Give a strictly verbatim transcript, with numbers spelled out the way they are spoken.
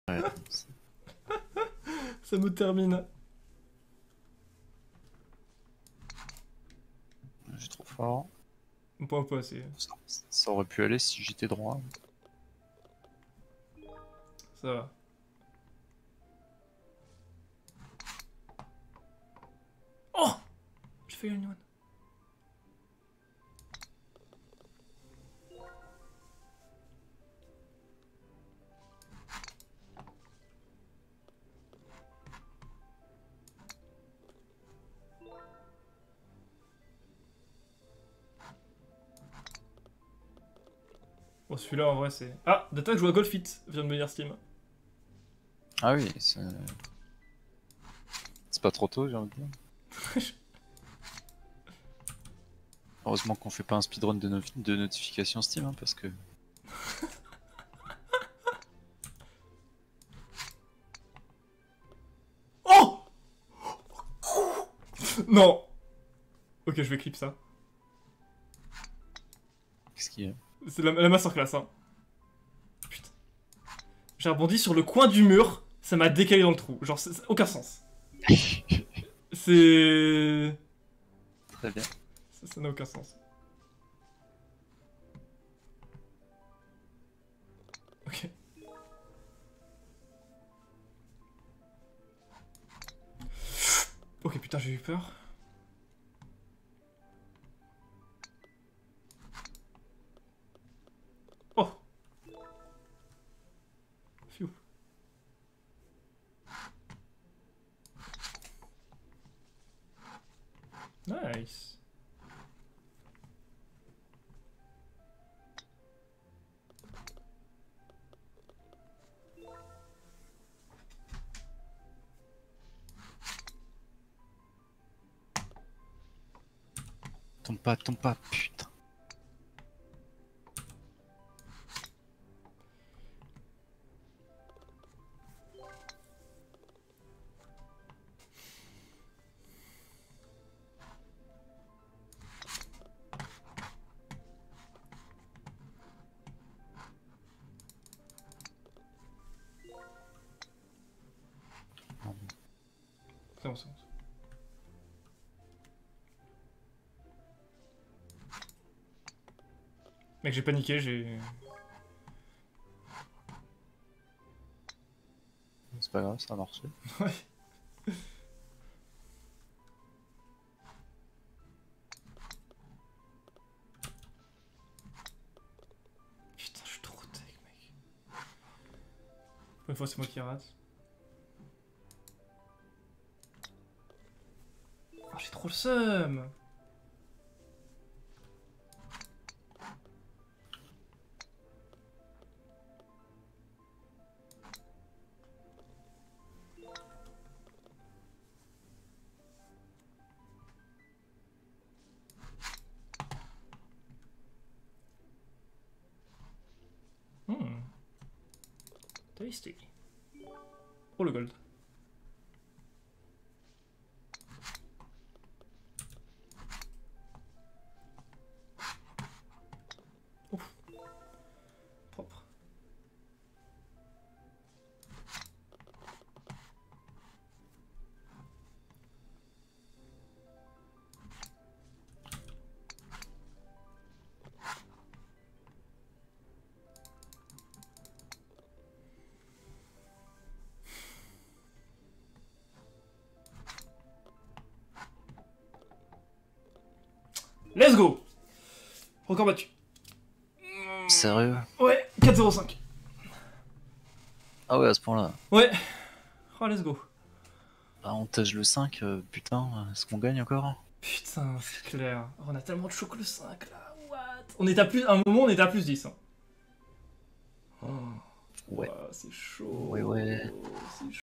Ouais. Ça me termine. J'ai trop fort. Pas pas assez. Ça, ça aurait pu aller si j'étais droit. Ça va. Oh, j'ai fait une one. Bon, celui-là en vrai c'est. Ah, Data joue à Golf It, vient de me dire Steam. Ah oui, c'est... C'est pas trop tôt, j'ai envie de dire. Heureusement qu'on fait pas un speedrun de, no de notification Steam, hein, parce que... Oh non. Ok, je vais clip ça. Qu'est-ce qu'il y a? C'est la, la masterclass, hein. Putain. J'ai rebondi sur le coin du mur, ça m'a décalé dans le trou. Genre, c'est aucun sens. C'est... Très bien. Ça n'a aucun sens. Ok. Ok, putain, j'ai eu peur. Oh. Phew. Nice. Tombe pas, tombe pas, putain. C'est bon, c'est bon. Mec, j'ai paniqué, j'ai... C'est pas grave, ça a marché. Ouais. Putain, je suis trop tech, mec. Pour une fois, c'est moi qui rate. Oh, j'ai trop le seum. Hmm. Tasty. Oh, le gold. Ouf. Propre. Let's go. Record battu. Sérieux? Ouais, quatre zéro cinq. Ah ouais, à ce point-là. Ouais. Oh, let's go. Ah, on tâche le cinq, euh, putain, est-ce qu'on gagne encore? Putain, c'est clair. Oh, on a tellement de choc le cinq là. What? On est à plus... À un moment, on est à plus dix. Hein. Oh. Ouais. Oh, c'est chaud. Ouais, ouais. C'est chaud.